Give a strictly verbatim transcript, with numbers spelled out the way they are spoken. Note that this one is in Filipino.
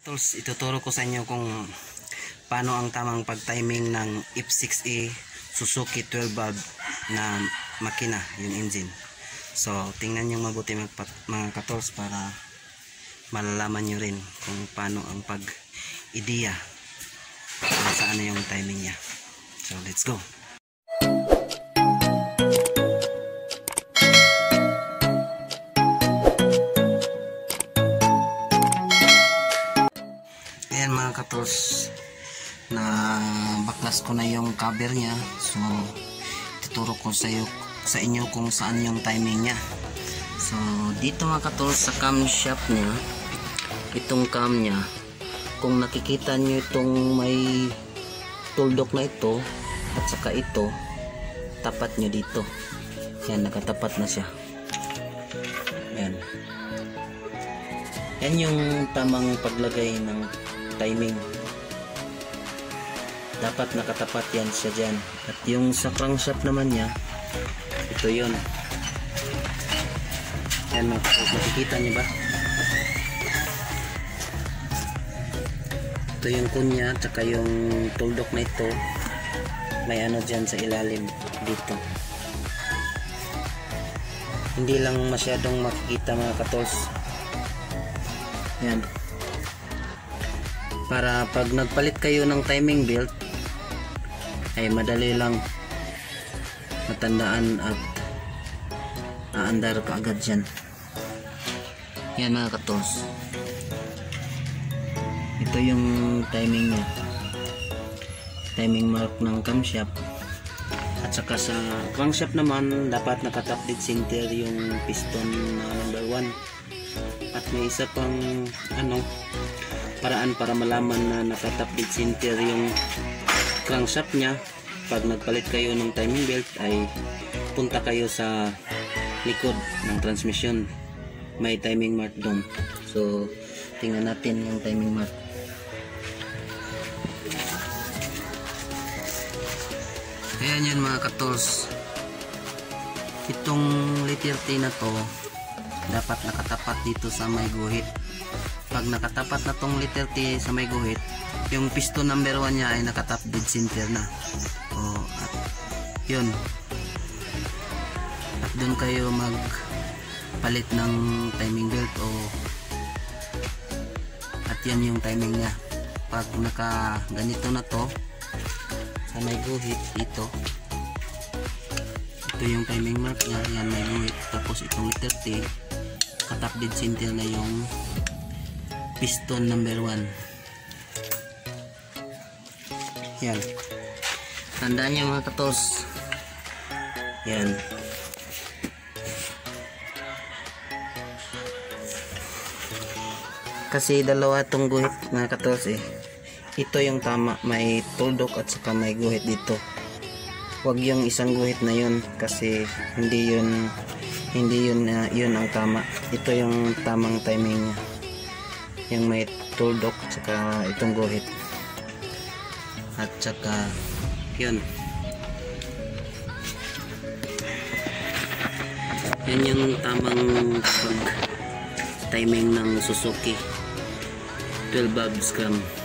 Tools, ituturo ko sa inyo kung paano ang tamang pag-timing ng F six E Suzuki twelve valve na makina, yung engine. So, tingnan nyo mabuti mga katools para malalaman nyo rin kung paano ang pag-ideya kung saan na yung timing nya. So, let's go! Ayan mga katools, na baklas ko na yung cover nya. So, tuturo ko sa, iyo, sa inyo kung saan yung timing nya. So, dito mga katools sa camshaft nya, itong cam nya, kung nakikita nyo itong may tuldok na ito at saka ito, tapat nyo dito. Yan, nakatapat na siya. Yan. Yan yung tamang paglagay ng timing. Dapat nakatapat yan siya dyan. At yung sa crankshaft naman niya, ito yun. Yan, makikita nyo ba? Ito yung kunya, tsaka yung tuldok na ito, may ano dyan sa ilalim dito. Hindi lang masyadong makikita mga katools. Yan, para pag nagpalit kayo ng timing belt ay madali lang matandaan at aandar ka agad dyan. Yan mga katools, ito yung timing nya, timing mark ng camshaft. At saka sa crankshaft naman, dapat nakatap dead center yung piston na number one. At may isa pang ano, paraan para malaman na nakatap dead center yung crankshaft nya. Pag nagpalit kayo ng timing belt ay punta kayo sa likod ng transmission, may timing mark doon. So tingnan natin yung timing mark. Ayan yun mga katools, itong letter T na to dapat nakatapat dito sa may guhit. Pag nakatapat na tong letter T sa may guhit, yung piston number one nya ay nakatap dead center na. O, at yun, at dun kayo magpalit ng timing belt. O, at yan yung timing nya. Pag naka ganito na to sa may guhit dito, ito yung timing mark nya. Yan, may guhit. Tapos itong letter T, katap dead center na yung piston number one. Yan, tandaan nyo mga katools. Yan, kasi dalawa tong guhit mga katools eh. Ito yung tama, may tuldok at saka may guhit dito. Huwag yung isang guhit na yun, kasi hindi yun hindi yun uh, yun ang tama. Ito yung tamang timing nya, yung may tuldok at saka itong guhit. At saka yun, yan yung tamang pag timing ng Suzuki twelve valve cam.